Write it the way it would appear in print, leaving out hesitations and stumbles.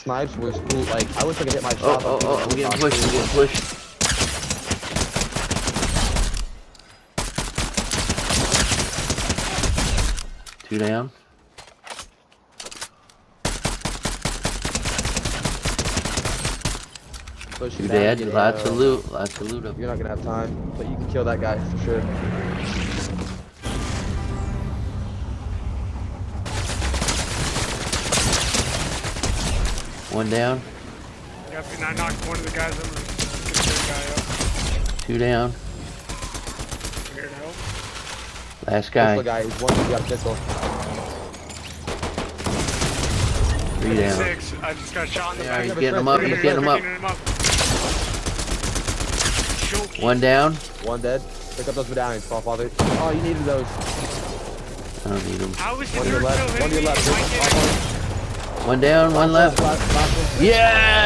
snipes was cool. Like, I wish I could hit my shot. Oh, we're getting pushed, we're getting pushed. Two down. Two dead. Lots of loot. Lots of loot up. You're not gonna have time, but you can kill that guy for sure. One down. Yep, and I knocked one of the guys. I'm gonna get the guy up. Two down. Here to help. Last guy. Pistol guy. He's one. He got a pistol. Three down. 56. I just got shot in the back. He's getting him up. He's getting him up. One down. One dead. Pick up those medallions, Father. Oh, you needed those. I don't need them. One to your left. One to your left. One down. One left. Last one. Yeah.